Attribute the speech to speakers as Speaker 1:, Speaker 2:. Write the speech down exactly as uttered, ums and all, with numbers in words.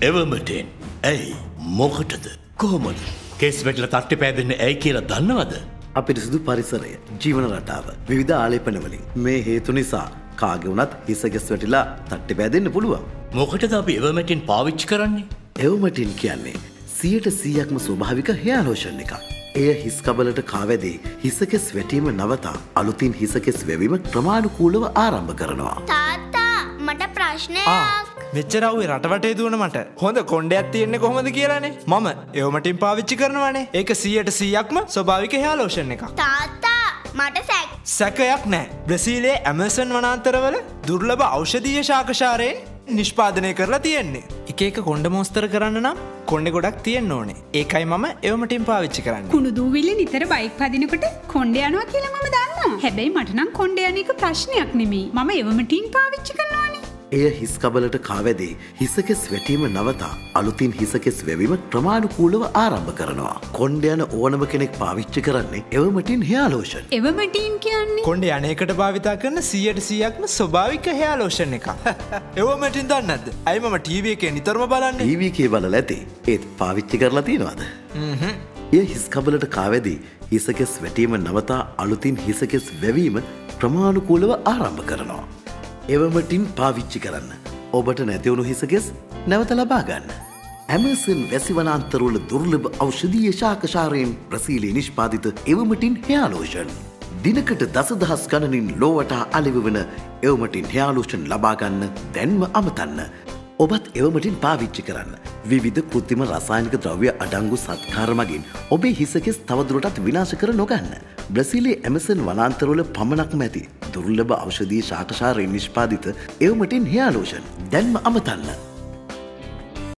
Speaker 1: එවමටෙන් ඇයි මොකටද කොහොමද කෙස් වැටලා තට්ටේ පෑදෙන්නේ ඇයි කියලා දන්නවද?
Speaker 2: අපිරිසුදු පරිසරය, ජීවන රටාව, විවිධ ආලේපන වලින් මේ හේතු නිසා කාගේ වුණත් හිස ගැස් වැටිලා තට්ටේ පෑදෙන්න පුළුවන්.
Speaker 1: මොකටද අපි එවමටෙන් පාවිච්චි කරන්නේ?
Speaker 2: එවමටෙන් කියන්නේ සියයට සීයක්ම ස්වභාවික හෙයා ලෝෂන් එකක්. එය හිස් කබලට කාවැදී හිසකෙස් වැටීම නවතා අලුතින් හිසකෙස් වැවීම ක්‍රමානුකූලව ආරම්භ කරනවා.
Speaker 3: තාත්තා මට ප්‍රශ්නයක්.
Speaker 4: මෙච්චර අවුවේ රටවටේ දුවන මට හොඳ කොණ්ඩයක් තියෙන්නේ කොහොමද කියලානේ. මම එවමටින් පාවිච්චි කරනවානේ. ඒක සීයට සීයක්ම ස්වභාවික හෙයා ලෝෂන් එකක්.
Speaker 3: තාත්තා මට සැක.
Speaker 4: සැකයක් නැහැ. බ්‍රසීලයේ ඇමසන් වනාන්තරවල දුර්ලභ ඖෂධීය ශාකශාරයෙන් නිෂ්පාදනය කරලා තියෙන්නේ. එක එක කොණ්ඩ මොස්තර කරන්න නම් කොණ්ඩේ ගොඩක් තියෙන්න ඕනේ. ඒකයි මම එවමටින් පාවිච්චි කරන්නේ.
Speaker 5: කුණු දූවිලි නිතර බයික් පදිනකොට කොණ්ඩේ යනවා කියලා මම දන්නවා. හැබැයි මට නම් කොණ්ඩේ යන එක ප්‍රශ්නයක් නෙමෙයි. මම එවමටින් පාවිච්චි කරනවානේ.
Speaker 2: එය හිස් කබලට කාවැදී හිසකෙස් වැටීම නවතා අලුතින් හිසකෙස් වැවීම ක්‍රමානුකූලව ආරම්භ කරනවා. කොණ්ඩේ යන ඕනම කෙනෙක් පාවිච්චි කරන්නේ එවමටින් හෙයා ලෝෂන්.
Speaker 5: එවමටින් කියන්නේ
Speaker 4: කොණ්ඩේ යන්නේකට භාවිතා කරන සීයට සීයක්ම ස්වභාවික හෙයා ලෝෂන් එකක්. එවමටින් දන්නේ නැද්ද? අයි මම ටීවී එකේ නිතරම බලන්නේ.
Speaker 2: ටීවී එකේ බලලා ඇති. ඒත් පාවිච්චි කරලා තියෙනවද?
Speaker 4: හ්ම්.
Speaker 2: එය හිස් කබලට කාවැදී හිසකෙස් වැටීම නවතා අලුතින් හිසකෙස් වැවීම ක්‍රමානුකූලව ආරම්භ කරනවා. එවමටින් පාවිච්චි කරන්න. ඔබට නැතිවුණු හිසකෙස් නැවත ලබා ගන්න. ඇමසන් වැසිවනාන්තරවල දුර්ලභ ඖෂධීය ශාකශාරයෙන් බ්‍රසීලයේ නිෂ්පාදිත එවමටින් හෙයා ලෝෂන්. දිනකට දසදහස් ගණනින් ලෝවටා අලෙවි වන එවමටින් හෙයා ලෝෂන් ලබා ගන්න දැන්ම අමතන්න. ඔබත් එවමටින් පාවිච්චි කරන්න. විවිධ කෘත්‍රිම රසායනික ද්‍රව්‍ය අඩංගු සත්කාර මගින් ඔබේ හිසකෙස් තවදුරටත් විනාශ කර නොගන්න. බ්‍රසීලයේ ඇමසන් වනාන්තරවල පමණක්ම ඇති දුර්ලභ ඖෂධීය ශාකශාරයෙන් නිෂ්පාදිත එවමටින් හෙයා ලෝෂන් දැන්ම අමතන්න.